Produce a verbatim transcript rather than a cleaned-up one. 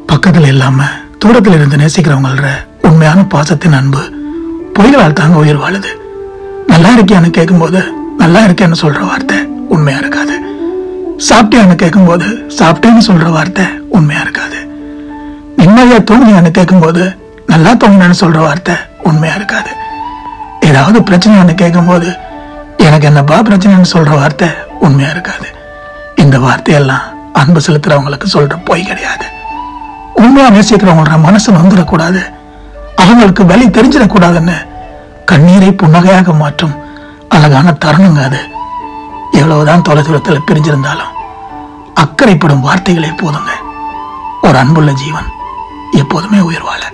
பக்கத்துல இல்லாம தூரத்துல இருந்து நேசிக்கிறவங்கள உண்மையான பாசத்தின் அன்பு பொய்களால் தாங்க உயிர் வாழுது. நல்லா இருக்கியான்னு கேட்கும் போது நல்லா இருக்கேன்னு சொல்ற வார்த்தை உண்மையா இருக்காது. சாப்பிட்டியான்னு கேட்கும் போது சாப்பிட்டேன்னு சொல்ற வார்த்தை உண்மையா இருக்காது. நிம்மதியா தூங்கியான்னு கேட்கும் போது நல்லா தூங்கினு சொல்ற வார்த்தை உண்மையா இருக்காது. ஏதாவது பிரச்சனையான்னு கேட்கும் போது எனக்கு என்னப்பா பிரச்சனைன்னு சொல்ற வார்த்தை உண்மையா இருக்காது. இந்த வார்த்தையெல்லாம் அன்பு செலுத்துறவங்களுக்கு சொல்ற பொய் கிடையாது. உண்மையா நேசிக்கிறவங்களோட மனசு வந்துடக்கூடாது, அவங்களுக்கு வலி தெரிஞ்சிடக்கூடாதுன்னு கண்ணீரை புன்னகையாக மாற்றும் அழகான தருணங்க அது. எவ்வளவுதான் தொலைதூரத்தில் பிரிஞ்சிருந்தாலும் அக்கறைப்படும் வார்த்தைகளே போதுங்க ஒரு அன்புள்ள ஜீவன் எப்போதுமே உயிர் வாழ.